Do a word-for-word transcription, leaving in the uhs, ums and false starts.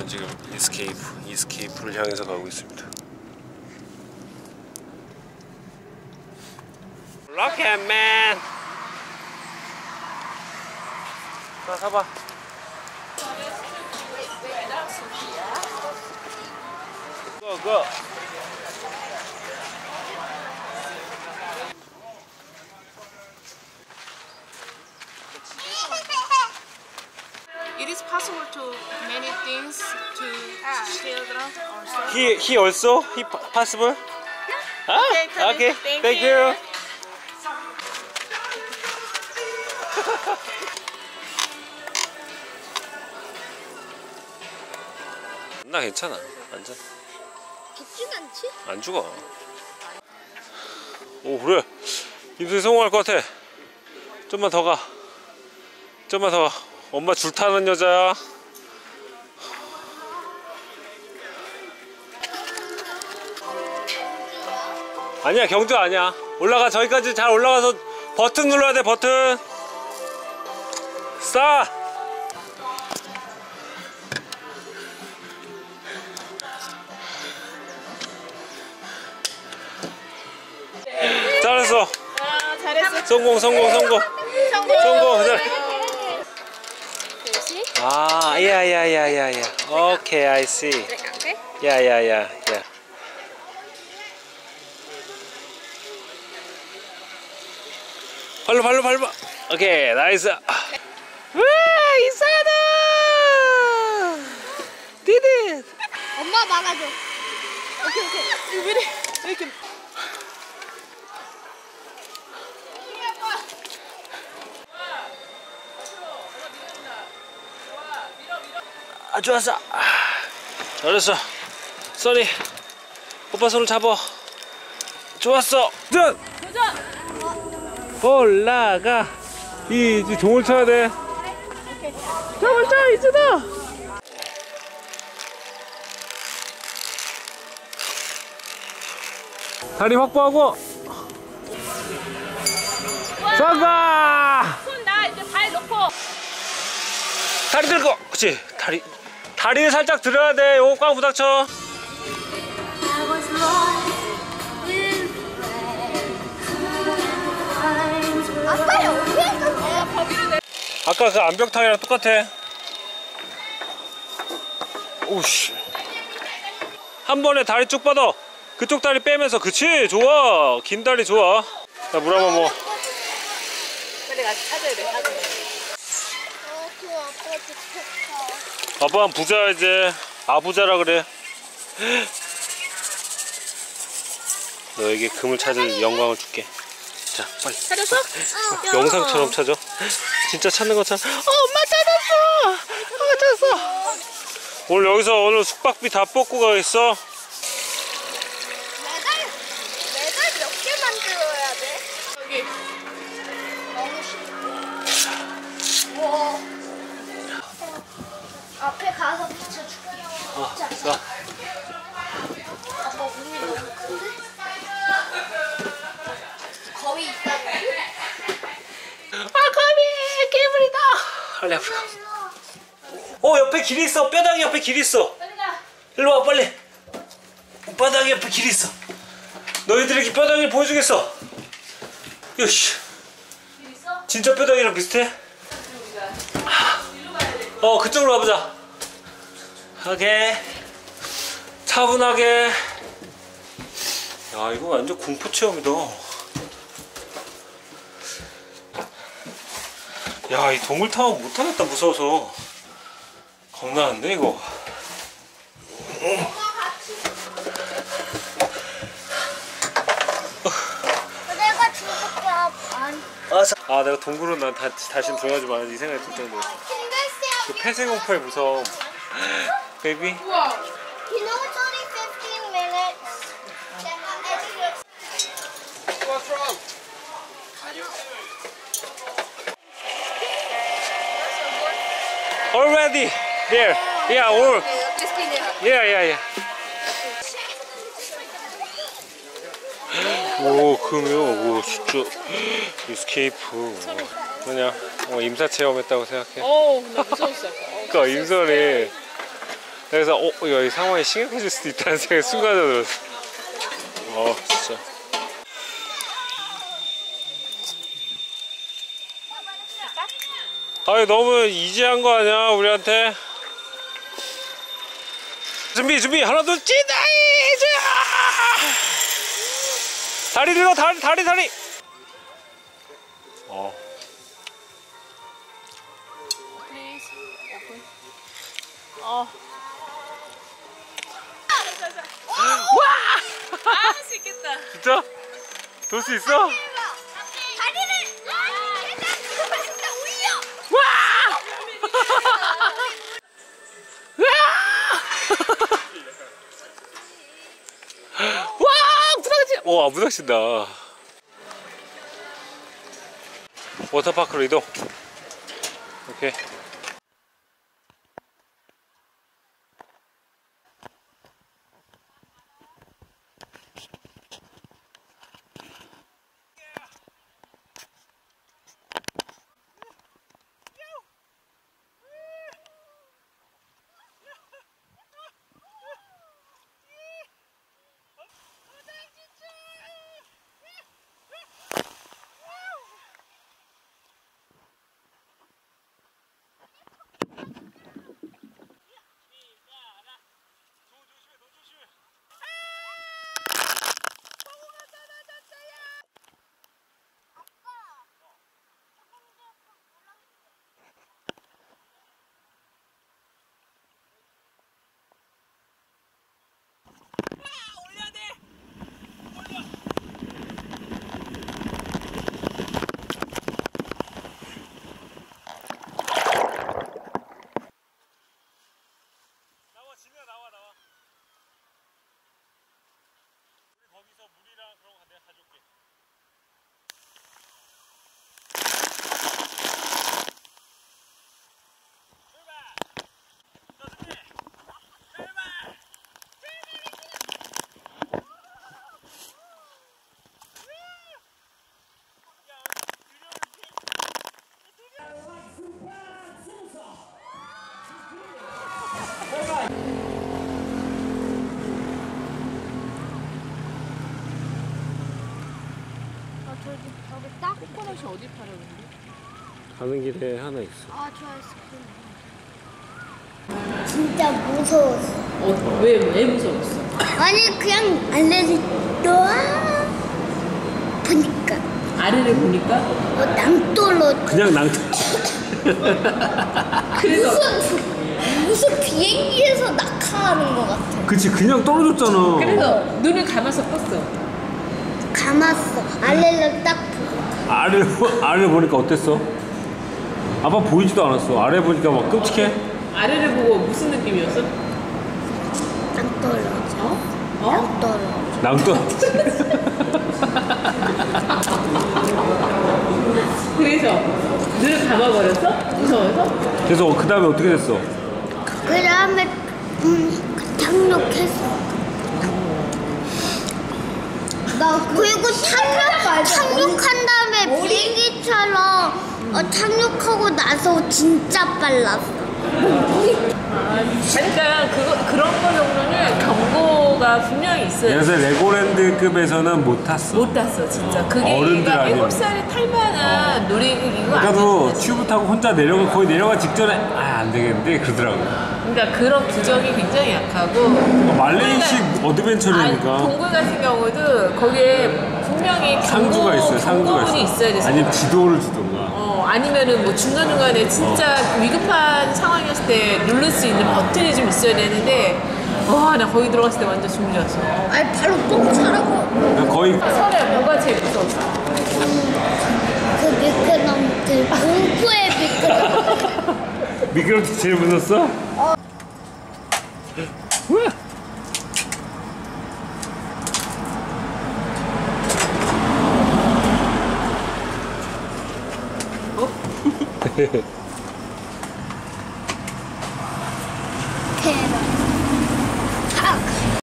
저는 지금 이스케이프, 이스케이프를 향해서 가고 있습니다. 로켓맨! 자, 사봐. 고, 고! It is possible to many things to children or so. He, he also? He possible? Ah, Okay, okay. thank Thank you. you. 나 괜찮아. 앉아. 죽진 않지? 안 죽어. 오, 그래. 임수이 성공할 것 같아. 좀만 더 가. 좀만 더 가. 엄마 줄 타는 여자야. 아니야, 경주 아니야. 올라가. 저기까지 잘 올라가서 버튼 눌러야 돼. 버튼. 싸. 잘했어. 아, 잘했어. 성공, 성공, 성공. 성공. 성공. 잘. 그렇지? 아, yeah, yeah, yeah, yeah, yeah. Okay, I see. Okay. Yeah, yeah, yeah, yeah. 발로, 발로, 발로. 오케이, 나이스. 와, 이상하다. Did it. 엄마 막아줘. 오케이 오케이. 왜 이래? 왜 이렇게? 아, 좋았어. 아, 잘했어. 써니, 오빠 손을 잡아. 좋았어. 도전. 도전. 올라가. 이 이제 종을 쳐야 돼. 종을 쳐, 이제다. 다리 확보하고. 쏜다. 손 나 이제 발 놓고. 다리 들고. 그렇지. 다리 다리를 살짝 들어야 돼. 요거 꽉 부닥쳐. 아빠야 어디 갔어? 거기로 내. 아까 그 암벽탕이랑 똑같아. 오씨. 한 번에 다리 쭉 뻗어. 그쪽 다리 빼면서. 그치. 좋아. 긴 다리 좋아. 자, 물 한번 먹어. 빨리 같이 찾아야 돼. 찾아야 돼. 어, 그 아빠 좋겠다. 아빠는 부자 이제. 아부자라 그래. 너에게 금을 찾을 영광을 줄게. 자, 빨리. 찾았어? 영상처럼 찾아. 진짜 찾는 것처럼. 어, 엄마 찾았어. 엄마 찾았어. 오늘 여기서 오늘 숙박비 다 뽑고 가겠어. 메달 메달 몇 개 만들어야 돼? 여기. 너무 쉽고. 와. 앞에 가서 붙여줄게. 어, 자, 자. 아빠 몸이 너무 큰데? 거위 있다고? 아, 거미 괴물이다. 빨리 앞으로 가. 어, 옆에 길이 있어. 뼈다귀 옆에 길이 있어. 일로 와, 빨리. 뼈다귀 옆에 길이 있어. 너희들에게 뼈다귀를 보여주겠어. 요시. 진짜 뼈다귀랑 비슷해? 어, 그쪽으로 가보자. 오케이. 차분하게. 야, 이거 완전 공포 체험이다. 야, 이 동물 타워 못하겠다. 무서워서. 겁나는데 이거. 내가 죽을게. 안. 아, 내가 동굴은 난 다, 다신 들어가지 말아야지 이 생각이 들 정도였어. 그 폐쇄공포의 무서움. 베이비. 우와. You know it's only fifteen minutes. What's wrong? Already there. Yeah, all. Just be there. Yeah, yeah, yeah. 오, 금이요. 오, 진짜. 이스케이프. 그냥 어, 임사 체험했다고 생각해. 어, 나 무서웠어. 그러니까 임선이 그래서 어 여기 상황이 심각해질 수도 있다는 생각이 순간적으로 들었어. 어 진짜. 아유 너무 이지한 거 아니야 우리한테. 준비 준비 하나 둘 찐다 이제. 다리 들어 다리 다리 다리. 어. Please open. 어. 와! 아, 할 수 있겠다. 진짜? 돌 수 있어? 다리를 올려. 와! 부닥치! 와, 부닥친다. 워터파크로 이동. 오케이. 코코넛이 어디 팔았는데? 가는 길에 하나 있어. 아, 저 아이스크림. 진짜 무서웠어. 어, 왜, 왜 무서웠어? 아니 그냥 알레르기 아 보니까 아래를 보니까? 어, 낭떠러 그냥 낭. 그래서 무슨 무슨 비행기에서 낙하하는 것 같아. 그치 그냥 떨어졌잖아. 그래서 눈을 감아서 껐어. 감았어. 알레르기 딱 보고. 아래 아래 보니까 어땠어? 아빠 보이지도 않았어. 아래 보니까 막 끔찍해. 아래를 보고 무슨 느낌이었어? 낭떠러져. 어? 어? 낭떠러. 낭떠. 그래서 눈을 감아버렸어? 무서워서? 그래서 그 다음에 어떻게 됐어? 그 다음에 음 착륙했어. 나 그리고 착륙 착륙한 다음에 비행기처럼 어, 착륙하고 나서 진짜 빨랐어. 그러니까 그거, 그런 거 정도는 경고가 분명히 있어요. 그래서 레고랜드급에서는 못 탔어. 못 탔어 진짜. 그게 어른들 그러니까 아니면. 일곱 살에 탈 만한 놀이기구 그러니까도 아니었어. 튜브 타고 혼자 내려가 거의 내려가 직전에 아 안 되겠는데 그러더라고. 그러니까 그런 규정이 굉장히 약하고. 어, 말레이식 그러니까 어드벤처리니까. 아니, 동굴 같은 경우도 거기에 분명히 상주가 경고, 있어요. 상주가 경고문이 있어. 있어야 돼서. 아니면 지도를 주던가. 어, 아니면은 뭐 중간중간에 진짜 어. 위급한 상황이었을 때 누를 수 있는 버튼이 좀 있어야 되는데, 와, 나 거기 들어갔을 때 완전 숨이 졌어. 아니 바로 똥차라고. 거의 설에 뭐가 제일 무서웠어? 그 미끄럼틀 공포의 미끄럼. 미끄럼틀 제일 무섭어? 우와! 어?